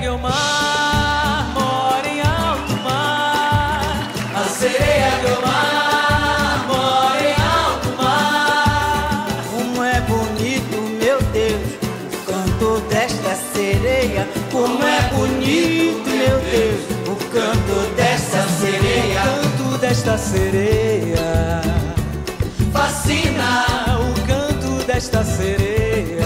Guiomar mora em alto mar. A sereia Guiomar mora em alto mar. Como é bonito, meu Deus, o canto desta sereia. Como é bonito, meu Deus, o canto desta sereia. O canto desta sereia fascina. O canto desta sereia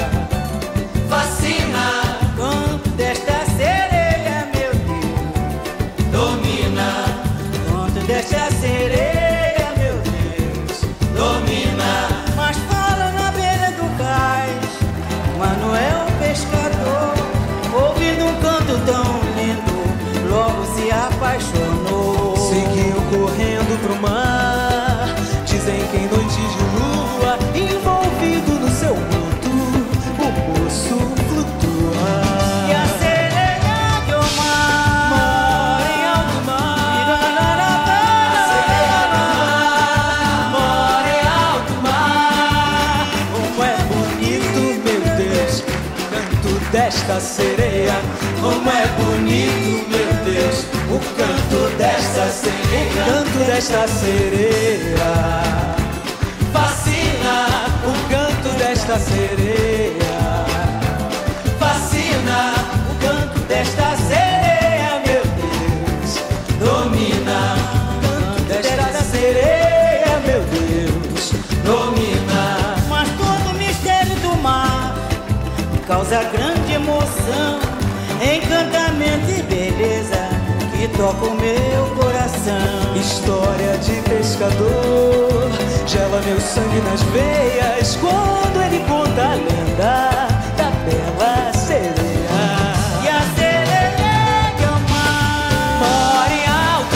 fascina. O canto desta sereia, meu Deus, Domina. o canto desta sereia, meu Deus, Domina. mas fala na beira do cais, Manuel pescador, ouvindo um canto tão lindo, logo se apaixonou. Seguiu correndo pro mar. Dizem que em noites de lua, envolvido no seu manto, o moço flutua. E a sereia Guiomar Mora em alto mar. A Sereia Guiomar mora em alto mar. Como é bonito, meu Deus, o canto desta sereia. Como é bonito, meu Deus, o canto desta sereia. O canto desta sereia fascina. O canto desta sereia fascina. O canto desta sereia, meu Deus, Domina. O canto desta sereia, meu Deus, domina. mas todo o mistério do mar causa grande emoção, encantamento e beleza que toca o meu coração. História de pescador gela meu sangue nas veias quando ele conta a lenda da bela sereia. E a sereia Guiomar Mora em alto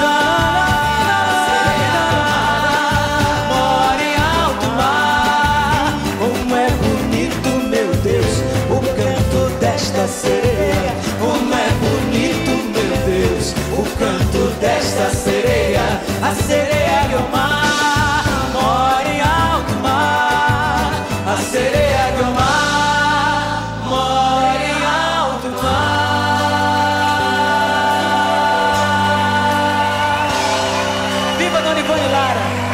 mar. Mora em alto mar. Como é bonito, meu Deus, o canto desta sereia. Como é bonito, meu Deus, o canto desta sereia. A sereia Guiomar mora em alto mar. A sereia Guiomar mora em alto mar. Viva Dona Ivone Lara!